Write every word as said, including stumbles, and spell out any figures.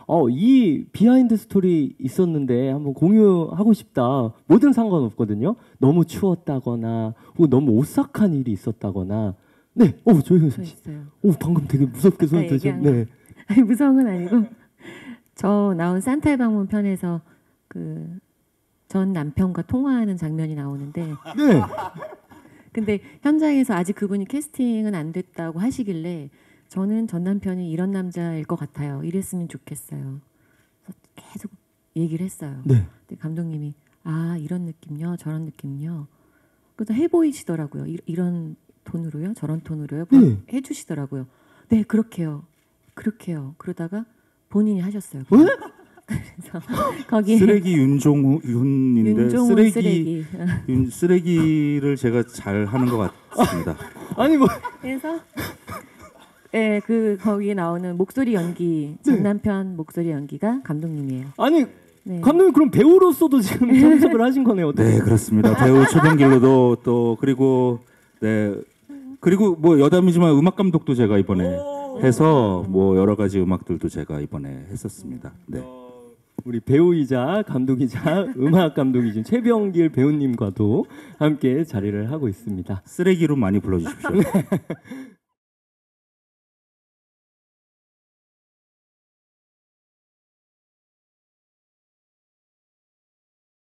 어, 이 비하인드 스토리 있었는데 한번 공유하고 싶다. 뭐든 상관없거든요. 너무 추웠다거나 혹은 너무 오싹한 일이 있었다거나. 네, 어, 조혜은 씨. 오, 방금 되게 무섭게 소리 드셨네. 아니, 무서운 건 아니고 저 나온 산타의 방문 편에서 그 전 남편과 통화하는 장면이 나오는데. 네. 근데 현장에서 아직 그분이 캐스팅은 안 됐다고 하시길래 저는 전 남편이 이런 남자일 것 같아요. 이랬으면 좋겠어요. 그래서 계속 얘기를 했어요. 네. 근데 감독님이 아 이런 느낌요, 저런 느낌요. 그래서 해 보이시더라고요. 이, 이런 톤으로요, 저런 톤으로요. 네. 해주시더라고요. 네, 그렇게요, 그렇게요. 그러다가 본인이 하셨어요. 그래서 거기 쓰레기 윤종훈 윤인데 윤종훈 쓰레기, 쓰레기. 윤, 쓰레기를 제가 잘 하는 것 같습니다. 아니 뭐 그래서 예, 그 거기에 나오는 목소리 연기 전 네. 남편 목소리 연기가 감독님이에요. 아니 네. 감독님 그럼 배우로서도 지금 참석을 하신 거네요. 어떻게? 네, 그렇습니다. 배우 최병길로도 또 그리고 네 그리고 뭐 여담이지만 음악 감독도 제가 이번에 해서 뭐 여러 가지 음악들도 제가 이번에 했었습니다. 네. 우리 배우이자 감독이자 음악 감독이신 최병길 배우님과도 함께 자리를 하고 있습니다. 쓰레기로 많이 불러주십시오.